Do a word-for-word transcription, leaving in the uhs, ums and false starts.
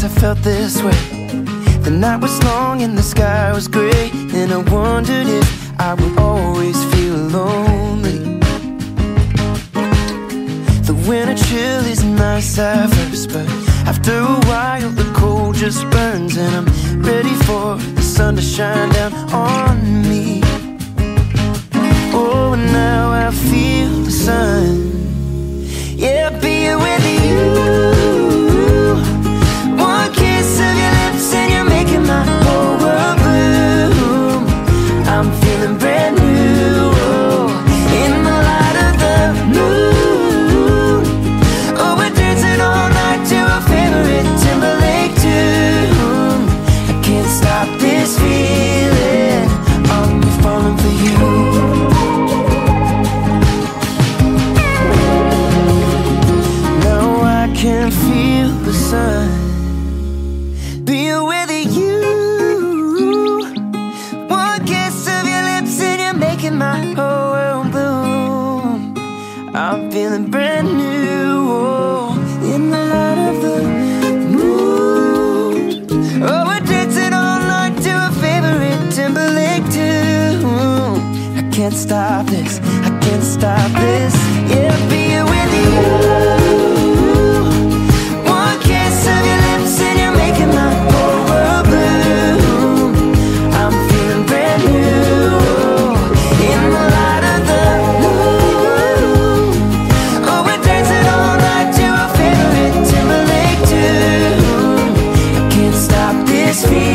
I felt this way. The night was long and the sky was gray, and I wondered if I would always feel lonely. The winter chill is nice at first, but after a while the cold just burns, and I'm ready for the sun to shine down on me. Oh, and now I feel the sun. Yeah, being with you. One kiss of your lips and you're making my whole world bloom. I'm feeling brand new, oh, in the light of the moon. Oh, we're dancing all night to our favorite Timberlake tune. I can't stop this feeling, I'm falling for you. I can feel the sun. Being with you. One kiss of your lips and you're making my whole world bloom. I'm feeling brand new, oh, in the light of the moon. Oh, we're dancing all night to a favorite Timberlake tune. I can't stop this, I can't stop this. Yeah, being with you. Feeling